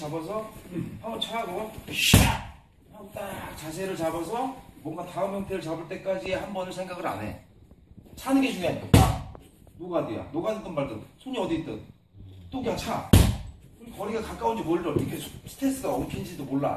잡아서 한번 차고 샥! 하고 딱 자세를 잡아서 뭔가 다음 형태를 잡을 때까지 한 번을 생각을 안 해. 차는 게 중요하니까. 딱! 노가드야. 노가드든 말든 손이 어디 있든 또 그냥 차. 거리가 가까운지 몰라. 이렇게 스탠스가 엉킨지도 몰라.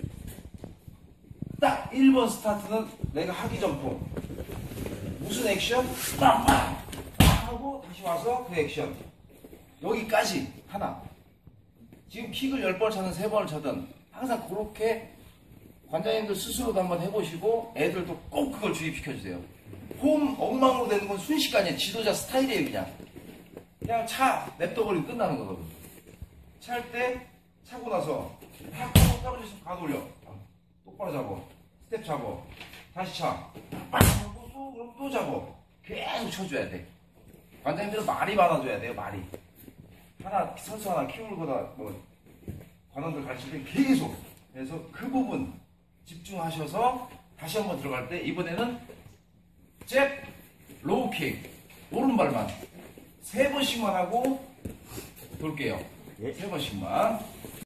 딱 1번 스타트는 내가 하기 전품. 무슨 액션? 딱 하고 다시 와서 그 액션. 여기까지 하나. 지금 킥을 10번 차든 3번을 차든 항상 그렇게 관장님들 스스로도 한번 해보시고 애들도 꼭 그걸 주입시켜주세요. 홈 엉망으로 되는 건 순식간이에요. 지도자 스타일이에요. 그냥 차 냅둬버리면 끝나는 거거든. 찰 때 차고 나서 팍 하고 떨어져서 가도 올려. 똑바로 잡아. 스텝 잡아. 다시 차. 팍 하고 또 잡아. 계속 쳐줘야 돼. 관장님들은 말이 많아줘야 돼요. 말이. 선수 하나 키우는 거다 뭐 관원들 가르칠 때 계속. 그래서 그 부분 집중하셔서 다시 한번 들어갈 때 이번에는 잽, 로우킥, 오른발만 3번씩만 하고 돌게요. 3번씩만.